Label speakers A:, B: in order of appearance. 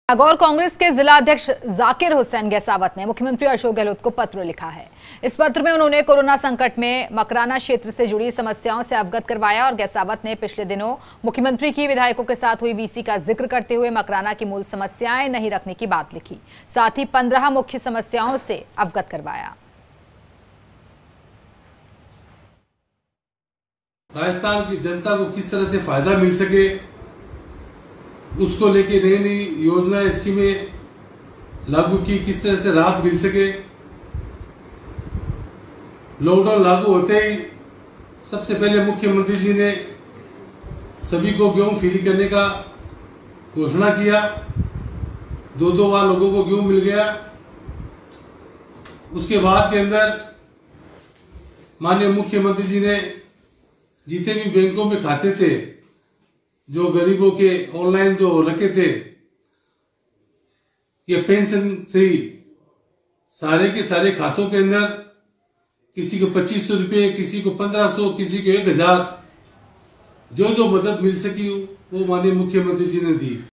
A: नागौर कांग्रेस के जिला अध्यक्ष जाकिर हुसैन गहसावत ने मुख्यमंत्री अशोक गहलोत को पत्र लिखा है। इस पत्र में उन्होंने कोरोना संकट में मकराना क्षेत्र से जुड़ी समस्याओं से अवगत करवाया और गहसावत ने पिछले दिनों मुख्यमंत्री की विधायकों के साथ हुई वीसी का जिक्र करते हुए मकराना की मूल समस्याएं नहीं रखने की बात लिखी। साथ ही 15 मुख्य समस्याओं से अवगत करवाया।
B: राजस्थान की जनता को किस तरह से फायदा मिल सके, उसको लेके नई नई योजनाएं स्कीमें लागू की, किस तरह से राहत मिल सके। लॉकडाउन लागू होते ही सबसे पहले मुख्यमंत्री जी ने सभी को गेहूं फ्री करने का घोषणा किया। 2-2 बार लोगों को गेहूं मिल गया। उसके बाद के अंदर माननीय मुख्यमंत्री जी ने जितने भी बैंकों में खाते थे, जो गरीबों के ऑनलाइन जो रखे थे, ये पेंशन थी, सारे के सारे खातों के अंदर किसी को 2500 रुपये, किसी को 1500, किसी को 1000, जो जो मदद मिल सकी वो माननीय मुख्यमंत्री जी ने दी।